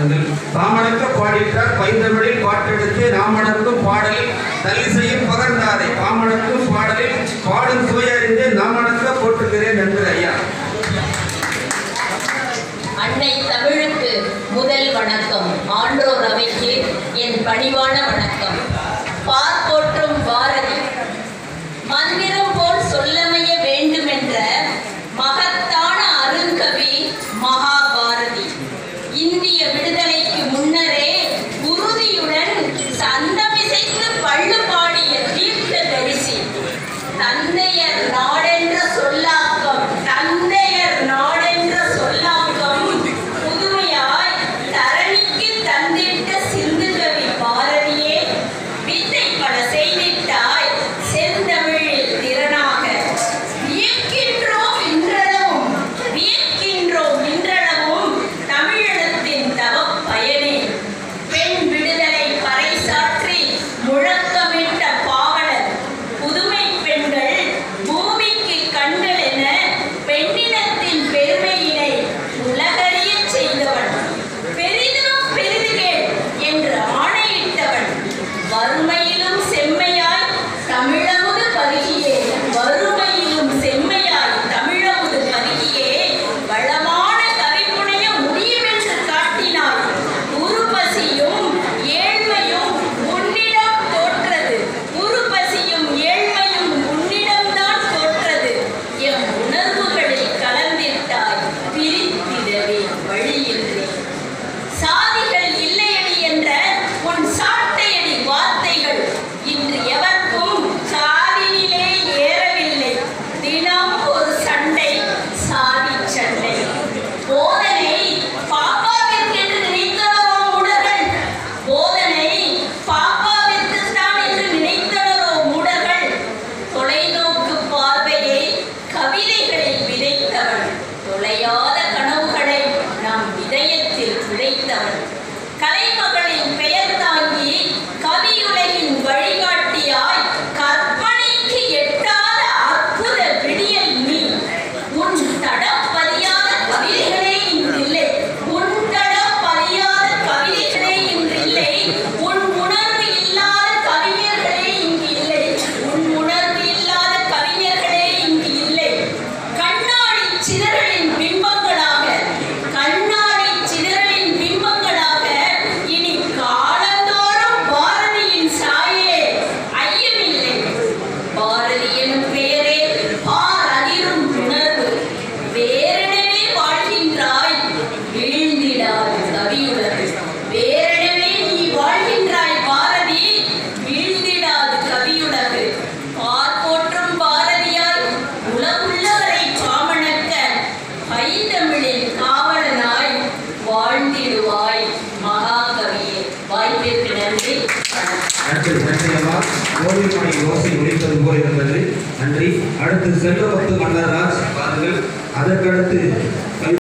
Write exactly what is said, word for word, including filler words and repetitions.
பாடுங்கள். பாமணக்க பாடிட்டார் பைந்தமிழில் பாட்டெடுத்து நாமணக்கும் பாடலில் தல்லிசையும் பகர்ந்தாரை பாமணக்கும் பாடலில் பாடும் சுவையறிந்து நாமணக்க போட்டுகிறேன் என்று ஐயா. அன்னை தமிழுக்கு முதல் வணக்கம். ஆன்றோர் அவைக்கு என் பணிவான வணக்கம். பார் போற்றும் பாரதி மந்திரம் போல் சொல்லமைய வேண்டுமென்ற மகத்தான அருங்கவி மகாபாரதி. இந்திய விடுதலைக்கு முன்னரே உறுதியுடன் சந்தமிசைத்து பள்ளு பாடிய தீர்க்க தரிசி. தந்தையர் நாடென்ற சொல்லாக்கம் தந்தையர் நாடென்ற சொல்லாக்கம் புதுமையாய் தரணிக்கு தந்திட்ட சிந்து கவி பாரதியே. வித்தை பல செய்திட்டாய் செந்தமிழில் திறனாக. வியக்கின்றோம் இன்றளவும் வியக்கின்றோம் இன்றளவும் தமிழகத்தின் தவப் பயனே. பெண் விடுதலை பறைசாற்றி முழக்கமிட்ட பாவலர். புதுமை பெண்கள் பூமிக்கு கண்கள் என பெண்ணினத்தின் பெருமையினை உலகறியச் செய்தவன். பெரிதும் பெரிதுகேள் என்று ஆணையிட்டவன். வறுமையிலும் செம்மையாய் தமிழமுது பருகியே வறுமையிலும் செம்மையாய் தமிழமுது பருகியே வளமான கவிப்புனைய முடியுமென்று காட்டினாய். உருப்பசியும் ஏழ்மையும் உன்னிடம் தோற்றது. உருப்பசியும் ஏழ்மையும் உன்னிடம்தான் தோற்றது. எம் உணர்வுகளில் கலந்திட்டாய் பிரித்திடவே வழியின்றி. சாதிகள் இல்லையடி என்ற உன் சாட்டையடி வார்த்தைகள் இன்று எவர்க்கும் காதினிலே ஏறவில்லை. தினம் ஒரு சண்டை, சாதி சண்டை. போதனை பாப்பாவிற்கென்று நினைத்தனரோ மூடர்கள். போதனை பாப்பாவிற்குத்தான் என்று நினைத்தனரோ மூடர்கள். தொலைநோக்கு பார்வையை கவிதைகளில் விதைத்தவன். தொலையாத கனவுகளை நம் இதயத்தில் விதைத்தவன். கலைமகளின் பெயர் தாங்கி கவியுலகின் வழிகாட்டியாய் கற்பனைக்கு எட்டாத அற்புத விடியல் நீ. உன் தடம் பதியாத கவிதைகளே இன்றில்லை. உன் தடம் பதியாத கவிதைகளே இன்றில்லை. உன் உணர்வு இல்லாத கவிஞர்களே இங்கு இல்லை. உன் உணர்வு இல்லாத கவிஞர்களே இங்கு இல்லை. கண்ணாடி சிதறலின் பிம்பங்களாக கண்ணாடி சிதறலின் பிம்பங்களாக இனி காலந்தோறும் பாரதியின் சாயே ஐயமில்லை. பாரதி எனும் பெயரே பார் அதிரும் உணர்வு. வேறெனவே வாழ்கின்றாய் வீழ்ந்திடாது கவியுலகு. வேறெனவே நீ வாழ்கின்றாய் பாரதி வீழ்ந்திடாது கவியுலகு. பார் போற்றும் பாரதியாய் உலகுள்ளவரை பாமணக்க பைந்தமிழின் காவலனாய் வாழ்ந்திடுவாய் மகாகவியே. வாய்ப்பிற்கு நன்றி. நன்றி நன்றி அம்மா. கோவில்மணி யோசை ஒழிப்பது போல் இருந்தது. நன்றி. அடுத்து செல்வமுத்து மன்னராஜ் பாருங்கள். அதற்கடுத்து